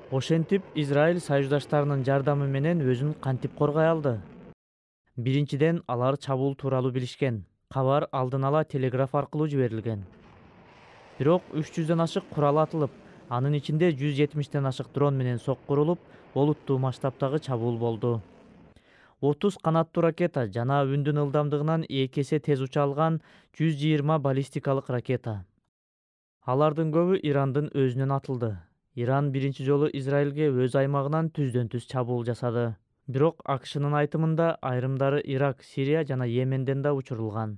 Ошентип Израиль союздаштарынын жардамы менен өзүн кантип коргой алды? Биринчиден, алар чабуул тууралуу билишкен. Кабар алдын ала телеграф аркылуу жиберилген. Бирок 300дөн ашык курал атылып, анын ичинде 170тен ашык дрон менен соккурулуп, олуттуу масштабтагы чабуул болду. 30 канаттуу ракета жана үндүн ылдамдыгынан 2 эсе тез уча алган 120 баллистикалык ракета. Алардын көбү Ирандын өзүнөн атылды. Иран биринчи жолу Израилге өз аймагынан түздөн-түз чабуул жасады. Бирок АКШнын айтымында айрымдары Ирак, Сирия жана Йеменден да учурулган.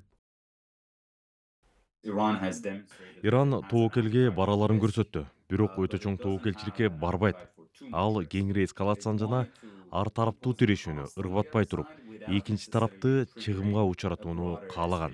Иран тобокелге бараларын көрсөттү, бирок өтө чоң тобокелчиликке барбайт. Ал кеңири эскалацияны жана ар тараптуу тирешүүнү ыргытпай туруп, экинчи тарапты чыгымга учуратууну каалаган.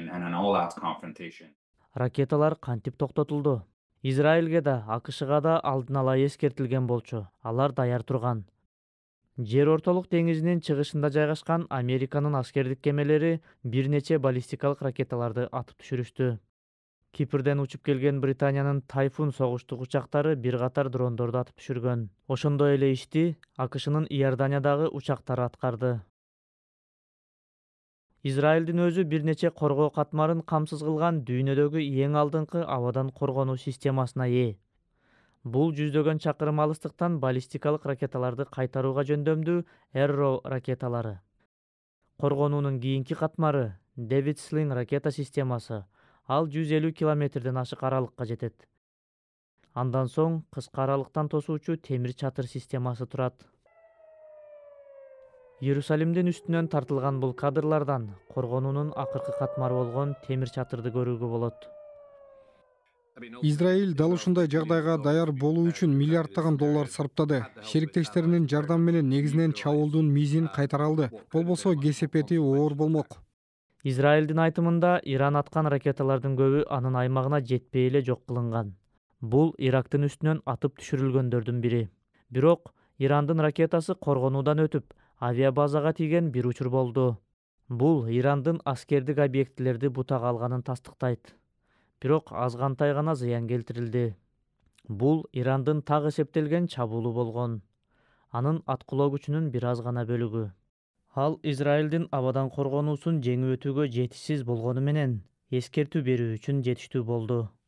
Ракеталар кантип токтотулду? Израилге да, АКШга да алдын ала эскертилген болчу. Алар даяр турган. Жер ортолук деңизинин чыгышында жайгашкан Американын аскердик кемелери бир нече баллистикалык ракеталарды атып түшүрүштү. Кипрден учуп келген Британиянын Тайфун согуштук учактары бир катар дрондорду атып түшүргөн. Ошондой эле ишти АКШнын Иорданиядагы учактары аткарды. Израилдин өзү бир нече коргоо катмарын камсыз кылган дүйнөдөгү эң алдыңкы абадан коргонуу системасына ээ. Бул жүздөгөн чакырым алыстыктан баллистикалык ракеталарды кайтарууга жөндөмдүү Arrow ракеталары. Коргонуунун кийинки катмары David Sling ракета системасы. Ал 150 километрден ашык аралыкка жетет. Андан соң кыска аралыктан тосуучу темир чатыр системасы турат. Иерусалимдин үстүнөн тартылган бул кадрлардан коргонуунун акыркы катмары болгон темир чатырды көрүүгө болот. Израиль дал ушундай жагдайга даяр болуу үчүн миллиарддаган доллар сарптады. Шериктеринин жардамы менен негизинен чабуулдун мизин кайтара алды. Болбосо кесепети оор болмок. Израилдин айтымында Иран аткан ракеталардын көбү анын аймагына жетпей эле жок кылынган. Бул Ирактын үстүнөн атып түшүрүлгөндөрдүн бири. Бирок Ирандын ракетасы коргонуудан өтүп, авиабазага тийген бир учур болду. Бул Ирандын аскердик объектилерди бутага алганын тастыктайт. Бирок азгантай гана зыян келтирилди. Бул Ирандын так эсептелген чабуулу болгон. Анын аткылоо күчүнүн бир аз гана бөлүгү. Ал Израилдин абадан коргонуусун жеңип өтүүгө жетишсиз болгону менен эскертүү берүү үчүн жетиштүү болду.